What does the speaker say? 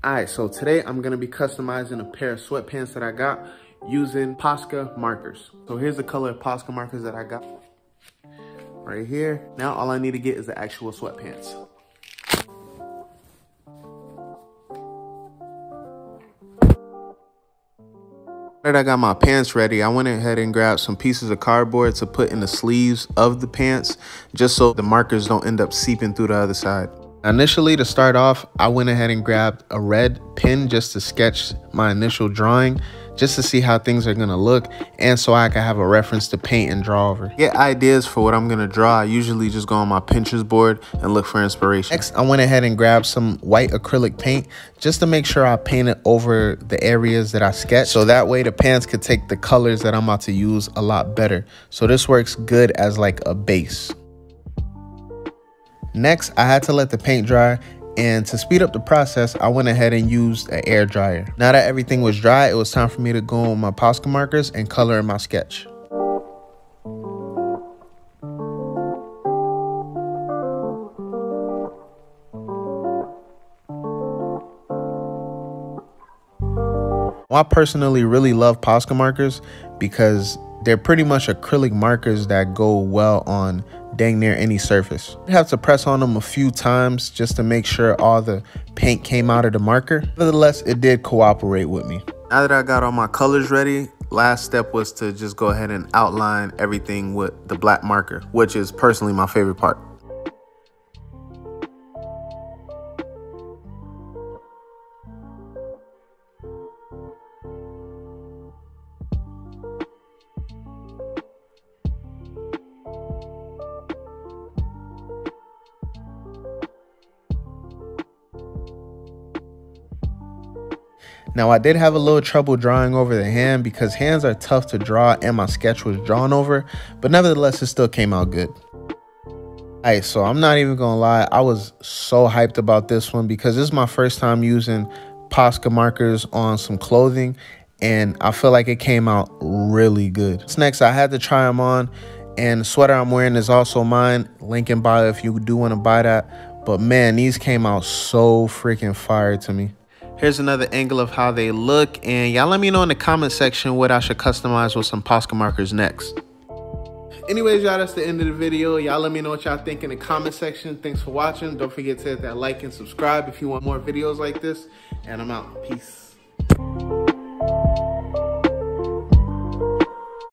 All right, so today I'm gonna be customizing a pair of sweatpants that I got using Posca markers. So here's the color of Posca markers that I got right here. Now all I need to get is the actual sweatpants. Now that I got my pants ready, I went ahead and grabbed some pieces of cardboard to put in the sleeves of the pants, just so the markers don't end up seeping through the other side. Initially, to start off, I went ahead and grabbed a red pen just to sketch my initial drawing, just to see how things are gonna look, and so I can have a reference to paint and draw over. Get ideas for what I'm gonna draw. I usually just go on my Pinterest board and look for inspiration. Next, I went ahead and grabbed some white acrylic paint just to make sure I painted over the areas that I sketched, so that way the pants could take the colors that I'm about to use a lot better. So this works good as like a base. Next, I had to let the paint dry, and to speed up the process, I went ahead and used an air dryer. Now that everything was dry, it was time for me to go on my Posca markers and color in my sketch. Well, I personally really love Posca markers because they're pretty much acrylic markers that go well on dang near any surface. I have to press on them a few times just to make sure all the paint came out of the marker. Nevertheless, it did cooperate with me. Now that I got all my colors ready, last step was to just go ahead and outline everything with the black marker, which is personally my favorite part. Now, I did have a little trouble drawing over the hand because hands are tough to draw and my sketch was drawn over, but nevertheless, it still came out good. All right, so I'm not even gonna lie, I was so hyped about this one because this is my first time using Posca markers on some clothing, and I feel like it came out really good. So next, I had to try them on, and the sweater I'm wearing is also mine. Link in bio if you do want to buy that. But man, these came out so freaking fire to me. Here's another angle of how they look, and y'all let me know in the comment section what I should customize with some Posca markers next. Anyways, y'all, that's the end of the video. Y'all let me know what y'all think in the comment section. Thanks for watching. Don't forget to hit that like and subscribe if you want more videos like this, and I'm out. Peace.